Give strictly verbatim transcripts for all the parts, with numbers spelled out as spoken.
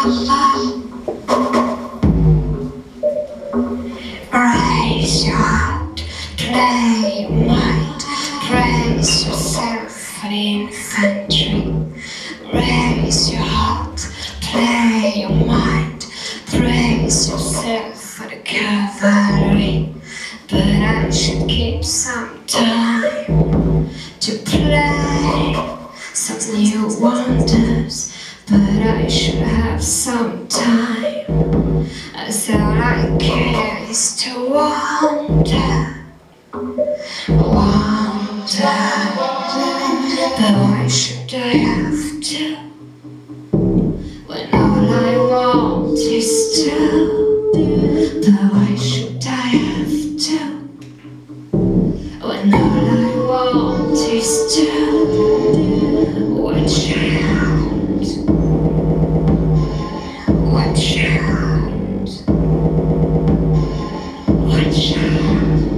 Raise your heart, play your mind, praise yourself for the infantry. Raise your heart, play your mind, praise yourself for the cavalry. But I should keep some time to play some new wonders. But I should have some time, as all I care is to wonder, wonder. But why should I have to, when all I want is to? But why should I have to, when all I want is to? Watch out, watch out, watch out.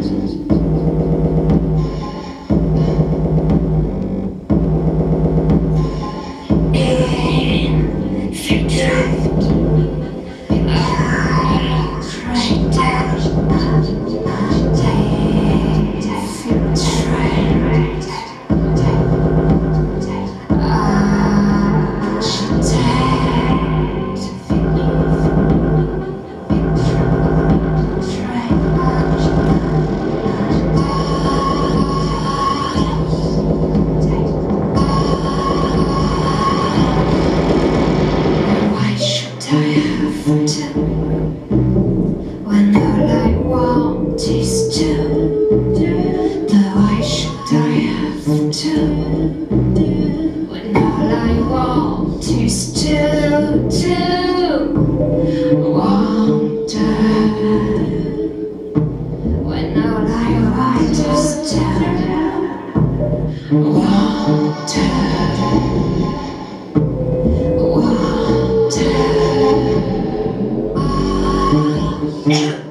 When all I want is to, but why should I have to? When all I want is to, to wonder. When all I want is to wonder, wonder.